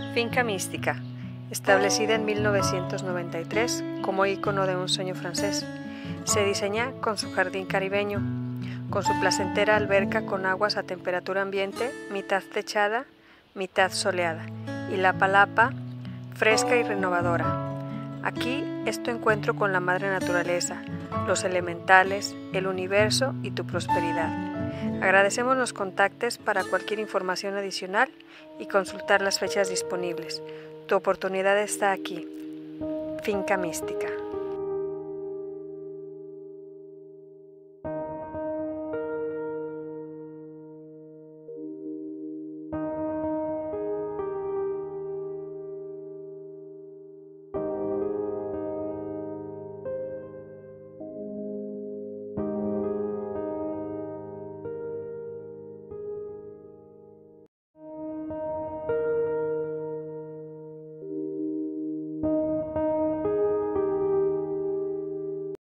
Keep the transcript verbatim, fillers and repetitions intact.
Finca Mística, establecida en mil novecientos noventa y tres como ícono de un sueño francés, se diseña con su jardín caribeño, con su placentera alberca con aguas a temperatura ambiente, mitad techada, mitad soleada, y la palapa fresca y renovadora. Aquí es tu encuentro con la madre naturaleza, los elementales, el universo y tu prosperidad. Agradecemos nos contactes para cualquier información adicional y consultar las fechas disponibles. Tu oportunidad está aquí. Finca Mística.